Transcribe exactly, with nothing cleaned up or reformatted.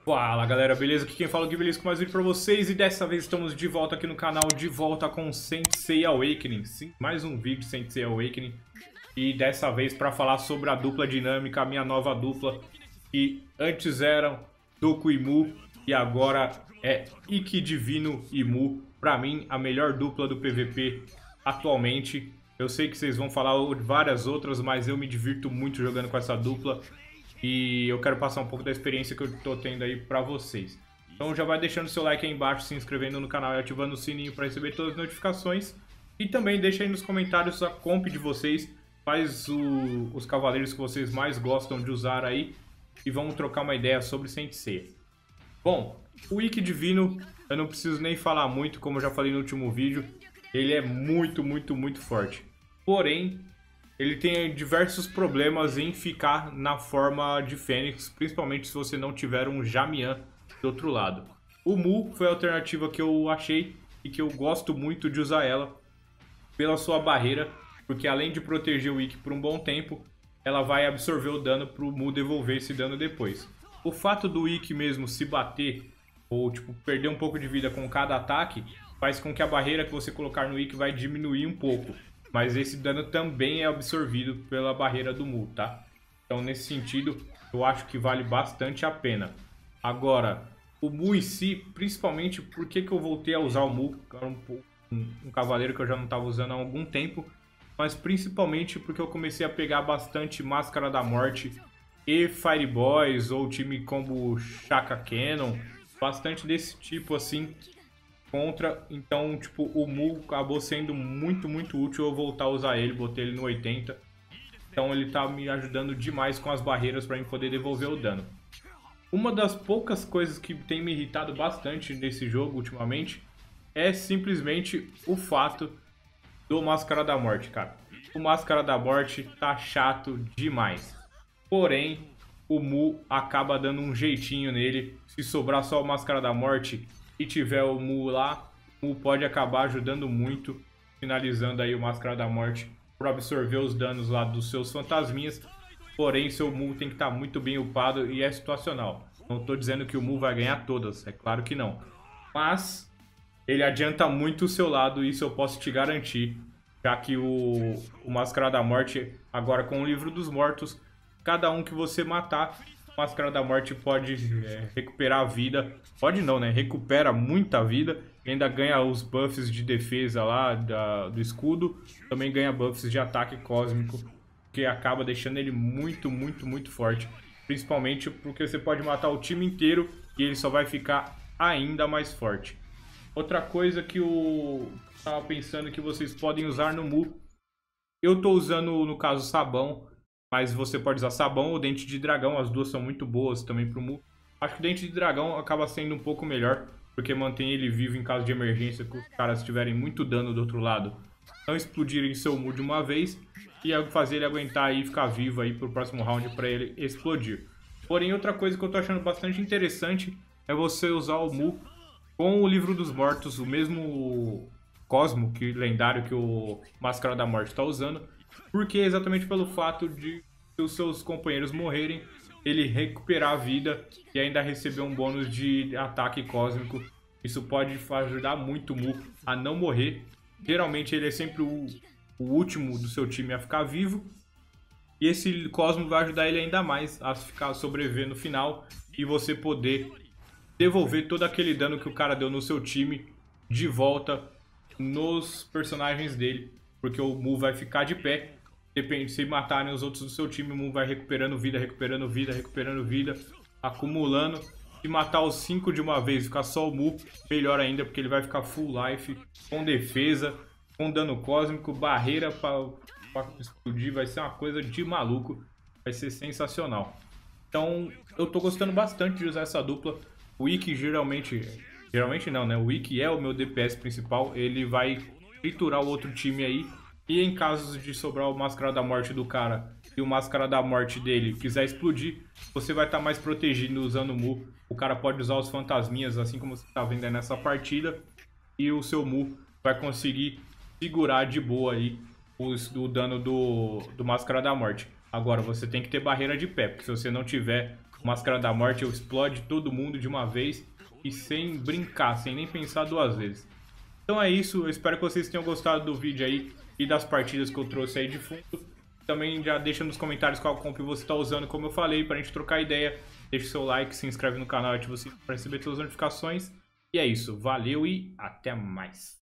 Fala galera, beleza? Aqui quem fala é o Gui Beleza com mais um vídeo pra vocês. E dessa vez estamos de volta aqui no canal, de volta com Saint Seiya Awakening. Sim, mais um vídeo de Saint Seiya Awakening. E dessa vez para falar sobre a dupla dinâmica, a minha nova dupla. Que antes eram Doku e Mu e agora é Ikki Divino e Mu. Pra mim, a melhor dupla do P V P atualmente. Eu sei que vocês vão falar de várias outras, mas eu me divirto muito jogando com essa dupla. E eu quero passar um pouco da experiência que eu tô tendo aí pra vocês. Então já vai deixando seu like aí embaixo, se inscrevendo no canal e ativando o sininho para receber todas as notificações. E também deixa aí nos comentários a comp de vocês, quais o, os cavaleiros que vocês mais gostam de usar aí. E vamos trocar uma ideia sobre Saint Seiya. Bom, o Ikki Divino, eu não preciso nem falar muito, como eu já falei no último vídeo. Ele é muito, muito, muito forte. Porém, ele tem diversos problemas em ficar na forma de Fênix, principalmente se você não tiver um Jamian do outro lado. O Mu foi a alternativa que eu achei e que eu gosto muito de usar ela pela sua barreira, porque além de proteger o Ikki por um bom tempo, ela vai absorver o dano para o Mu devolver esse dano depois. O fato do Ikki mesmo se bater ou tipo perder um pouco de vida com cada ataque faz com que a barreira que você colocar no Ikki vai diminuir um pouco. Mas esse dano também é absorvido pela barreira do Mu, tá? Então, nesse sentido, eu acho que vale bastante a pena. Agora, o Mu em si, principalmente porque que eu voltei a usar o Mu, que era um, um, um cavaleiro que eu já não estava usando há algum tempo, mas principalmente porque eu comecei a pegar bastante Máscara da Morte e Fireboys, ou time combo Shaka Cannon, bastante desse tipo assim, contra, então, tipo, o Mu acabou sendo muito, muito útil eu voltar a usar ele, botei ele no oitenta. Então ele tá me ajudando demais com as barreiras para mim poder devolver o dano. Uma das poucas coisas que tem me irritado bastante nesse jogo ultimamente é simplesmente o fato do Máscara da Morte, cara. O Máscara da Morte tá chato demais. Porém, o Mu acaba dando um jeitinho nele. Se sobrar só o Máscara da Morte e tiver o Mu lá, o Mu pode acabar ajudando muito, finalizando aí o Máscara da Morte para absorver os danos lá dos seus fantasminhas. Porém, seu Mu tem que estar muito bem upado e é situacional. Não estou dizendo que o Mu vai ganhar todas, é claro que não. Mas ele adianta muito o seu lado, isso eu posso te garantir. Já que o, o Máscara da Morte, agora com o Livro dos Mortos, cada um que você matar, Máscara da Morte pode é, recuperar a vida. Pode não, né? Recupera muita vida. E ainda ganha os buffs de defesa lá da, do escudo. Também ganha buffs de ataque cósmico, que acaba deixando ele muito, muito, muito forte. Principalmente porque você pode matar o time inteiro e ele só vai ficar ainda mais forte. Outra coisa que eu estava pensando que vocês podem usar no Mu. Eu tô usando, no caso, sabão. Mas você pode usar sabão ou dente de dragão, as duas são muito boas também pro Mu. Acho que o dente de dragão acaba sendo um pouco melhor, porque mantém ele vivo em caso de emergência, que os caras tiverem muito dano do outro lado. Não explodirem seu Mu de uma vez e fazer ele aguentar aí e ficar vivo aí pro próximo round para ele explodir. Porém, outra coisa que eu tô achando bastante interessante é você usar o Mu com o Livro dos Mortos, o mesmo Cosmo que lendário que o Máscara da Morte tá usando. Porque exatamente pelo fato de os seus companheiros morrerem, ele recuperar a vida e ainda receber um bônus de ataque cósmico. Isso pode ajudar muito o Mu a não morrer. Geralmente ele é sempre o, o último do seu time a ficar vivo. E esse Cosmo vai ajudar ele ainda mais a ficar, sobreviver no final e você poder devolver todo aquele dano que o cara deu no seu time de volta nos personagens dele. Porque o Mu vai ficar de pé. Depende, se matarem os outros do seu time, o Mu vai recuperando vida, recuperando vida, recuperando vida, acumulando. Se matar os cinco de uma vez, ficar só o Mu, melhor ainda, porque ele vai ficar full life, com defesa, com dano cósmico, barreira para explodir. Vai ser uma coisa de maluco. Vai ser sensacional. Então, eu tô gostando bastante de usar essa dupla. O Ikki geralmente... Geralmente não, né? O Ikki é o meu D P S principal. Ele vai triturar o outro time aí. E em casos de sobrar o Máscara da Morte do cara e o Máscara da Morte dele quiser explodir, você vai estar mais protegido usando o Mu. O cara pode usar os fantasminhas, assim como você está vendo aí nessa partida. E o seu Mu vai conseguir segurar de boa aí os, o dano do, do Máscara da Morte. Agora, você tem que ter barreira de pé, porque se você não tiver Máscara da Morte explode todo mundo de uma vez e sem brincar, sem nem pensar duas vezes. Então é isso, eu espero que vocês tenham gostado do vídeo aí e das partidas que eu trouxe aí de fundo. Também já deixa nos comentários qual comp você está usando, como eu falei, pra gente trocar ideia. Deixa o seu like, se inscreve no canal e ativa o sininho para receber todas as notificações. E é isso, valeu e até mais.